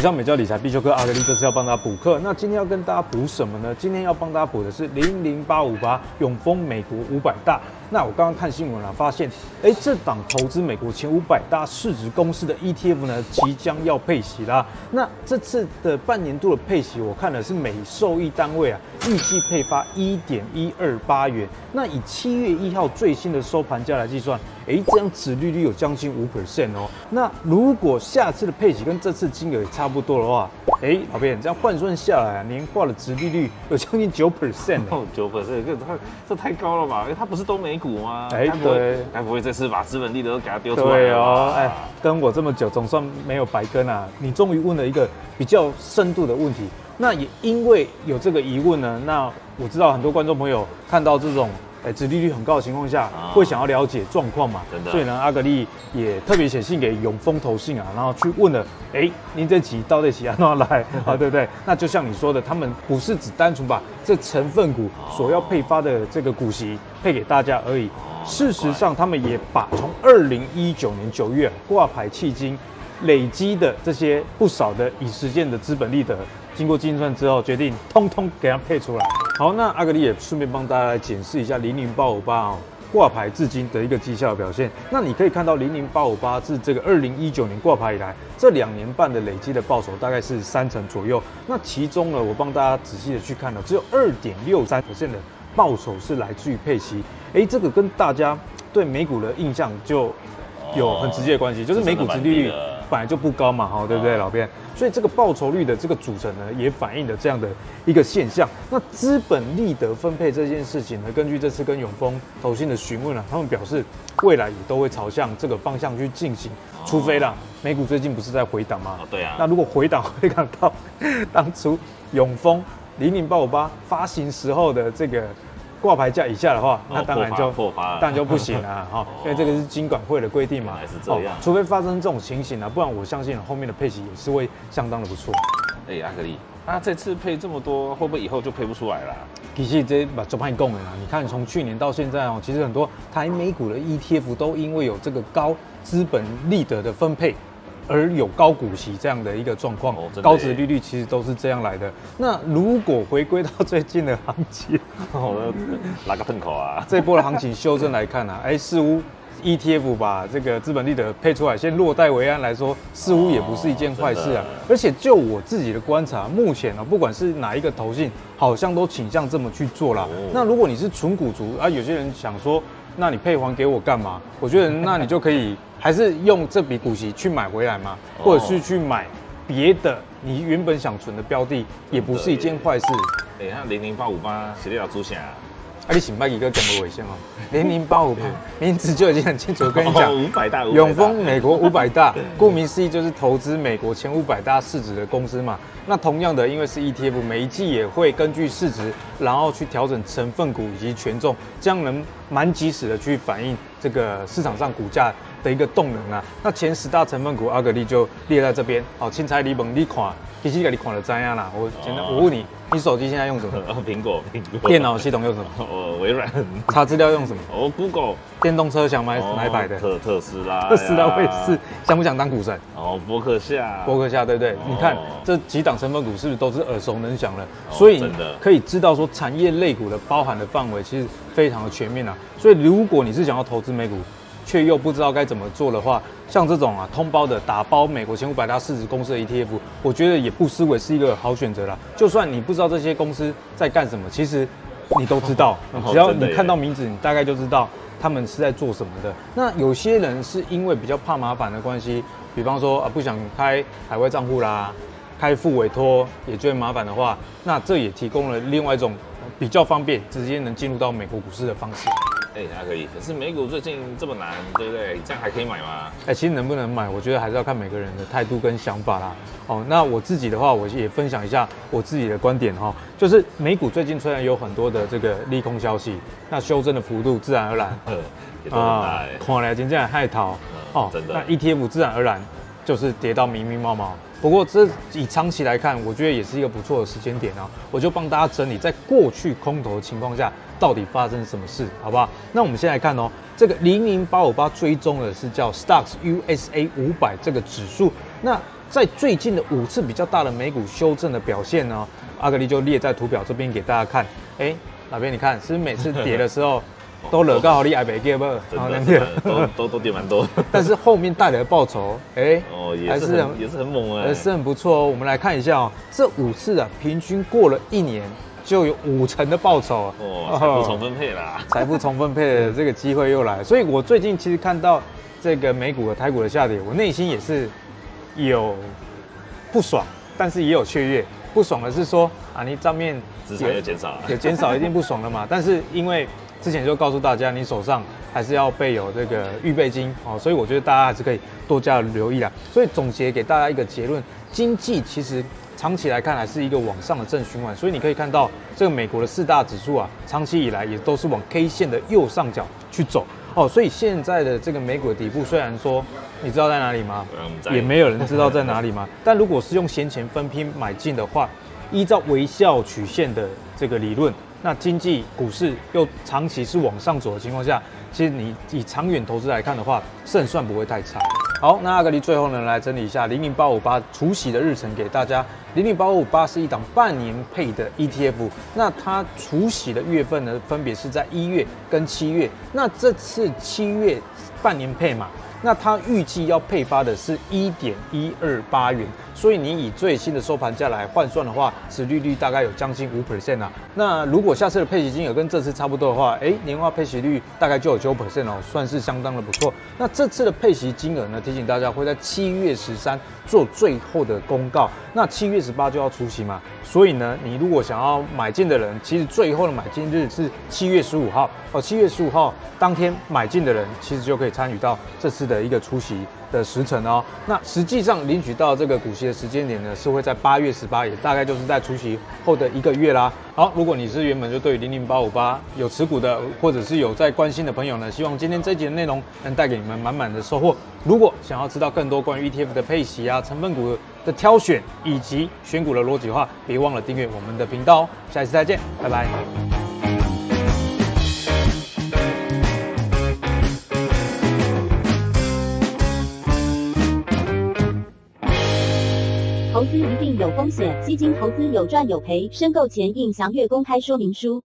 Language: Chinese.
上美教理财必修课，阿格力这次要帮大家补课。那今天要跟大家补什么呢？今天要帮大家补的是00858永丰美国500大。那我刚刚看新闻啊，发现，这档投资美国前500大市值公司的 ETF 呢，即将要配息啦。那这次的半年度的配息，我看的是每受益单位啊，预计配发1.128元。那以7月1号最新的收盘价来计算，这样殖利率有将近5% 哦。那如果下次的配息跟这次金额也差不多的话，老编，这样换算下来啊，年化的殖利率有将近9%哦 ，9%，这太高了吧？它不是都美股吗？ 对， 该不会这次把资本利得都给它丢出来了？ 对哦，跟我这么久，总算没有白跟啊。你终于问了一个比较深度的问题。那也因为有这个疑问呢，那我知道很多观众朋友看到这种殖利率很高的情况下，会想要了解状况嘛，所以呢，阿格力也特别写信给永丰投信啊，然后去问了，您这期到底是按哪来啊，对不对？那就像你说的，他们不是只单纯把这成分股所要配发的这个股息配给大家而已，事实上他们也把从2019年9月挂牌迄今累积的这些不少的已实现的资本利得，经过精算之后，决定通通给它配出来。好，那阿格力也顺便帮大家来检视一下00858挂牌至今的一个绩效表现。那你可以看到00858自这个2019年挂牌以来，这2年半的累积的报酬大概是3成左右。那其中呢，我帮大家仔细的去看了，只有2.63%的报酬是来自于配息。这个跟大家对美股的印象就有很直接的关系，就是美股殖利率本来就不高嘛，对不对，老编？所以这个报酬率的这个组成呢，也反映了这样的一个现象。那资本利得分配这件事情呢，根据这次跟永丰投信的询问啊，他们表示未来也都会朝向这个方向去进行，除非啦，美股最近不是在回档吗？ 对啊。 那如果回档到当初永丰00858发行时候的这个挂牌价以下的话，那当然就不行了因为这个是金管会的规定嘛。 是这样， 除非发生这种情形不然我相信后面的配息也是会相当的不错。 阿格力，这次配这么多，会不会以后就配不出来了？ 其实这把就怕你供了啦。你看从去年到现在其实很多台美股的 ETF 都因为有这个高资本利得的分配，而有高股息这样的一个状况，高殖利率其实都是这样来的。那如果回归到最近的行情， 拉个喷口啊！ 这波的行情修正来看似乎 ETF 把这个资本利得配出来，先落袋为安来说，似乎也不是一件坏事啊。而且就我自己的观察，目前不管是哪一个投信，好像都倾向这么去做啦。那如果你是纯股族有些人想说，那你配还给我干嘛？我觉得那你就可以还是用这笔股息去买回来嘛，或者是去买别的你原本想存的标的，也不是一件坏事。 那00858是你要出啥？ 你请拜一个根本危险00858名字就已经很清楚。我跟你讲 ，500大， 永丰美国500大，顾名思义就是投资美国前500大市值的公司嘛。那同样的，因为是 ETF， 每一季也会根据市值，然后去调整成分股以及权重，这样能蛮及时的去反映这个市场上股价的一个动能啊。那前10大成分股，阿格力就列在这边。青菜、梨本你看，其实你看了怎样啦？我问你，你手机现在用什么？ 苹果。 电脑系统用什么？ 微软。 查资料用什么 ？Google。 电动车想买哪一排的？ 特斯拉。 特斯拉我也是，想不想当股神？ 波克夏。 波克夏对不对？你看这几档成分股是不是都是耳熟能详的？所以可以知道说产业类股的包含的范围其实非常的全面啊。所以如果你是想要投资美股，却又不知道该怎么做的话，像这种通包的打包美国前500大市值公司的 ETF， 我觉得也不失为是一个好选择啦。就算你不知道这些公司在干什么，其实你都知道，只要你看到名字，你大概就知道他们是在做什么的。那有些人是因为比较怕麻烦的关系，比方说不想开海外账户啦，开副委托也觉得麻烦的话，那这也提供了另外一种比较方便，直接能进入到美国股市的方式。 可以。可是美股最近这么难，对不对？这样还可以买吗？ 其实能不能买，我觉得还是要看每个人的态度跟想法啦。那我自己的话，我也分享一下我自己的观点就是美股最近虽然有很多的这个利空消息，那修正的幅度自然而然看来真正害逃真的。那 ETF 自然而然就是跌到迷迷毛毛。不过这以长期来看，我觉得也是一个不错的时间点我就帮大家整理在过去空头的情况下到底发生什么事，好不好？那我们先来看这个00858追踪的是叫 Stocks USA 500这个指数。那在最近的5次比较大的美股修正的表现呢，阿格力就列在图表这边给大家看。哪边你看，是不是每次跌的时候都惹到你爱没跌不？ 真的都跌蛮多。 但是后面带来的报酬，也是很猛也是很不错哦。我们来看一下哦，这5次啊，平均过了1年就有50%的报酬财富重分配啦， 财富重分配的这个机会又来。所以我最近其实看到这个美股和台股的下跌，我内心也是有不爽，但是也有雀跃。不爽的是说你账面资产又减少了， 有减少一定不爽了嘛。但是因为之前就告诉大家，你手上还是要备有这个预备金哦，所以我觉得大家还是可以多加留意啦。所以总结给大家一个结论，经济其实长期来看还是一个往上的正循环，所以你可以看到这个美国的4大指数啊，长期以来也都是往 K 线的右上角去走哦。所以现在的这个美股的底部，虽然说你知道在哪里吗？也没有人知道在哪里嘛。但如果是用闲钱分批买进的话，依照微笑曲线的这个理论，那经济股市又长期是往上走的情况下，其实你以长远投资来看的话，胜算不会太差。好，那阿格力最后呢，来整理一下00858除息的日程给大家。00858是一档半年配的 ETF， 那它除息的月份呢，分别是在1月跟7月。那这次7月半年配嘛，那它预计要配发的是1.128元，所以你以最新的收盘价来换算的话，殖利率大概有将近5% 啊。那如果下次的配息金额跟这次差不多的话，年化配息率大概就有9% 哦，算是相当的不错。那这次的配息金额呢，提醒大家会在7月13做最后的公告。那7月18就要除息嘛，所以呢，你如果想要买进的人，其实最后的买进日是7月15号哦。7月15号当天买进的人，其实就可以参与到这次的一个除息的时程哦。那实际上领取到这个股息的时间点呢，是会在8月18，也大概就是在除息后的1个月啦。好，如果你是原本就对于00858有持股的，或者是有在关心的朋友呢，希望今天这一集的内容能带给你们满满的收获。如果想要知道更多关于 ETF 的配息啊、成分股的挑选以及选股的逻辑的话，别忘了订阅我们的频道哦。下一次再见，拜拜。 投资一定有风险，基金投资有赚有赔，申购前应详阅公开说明书。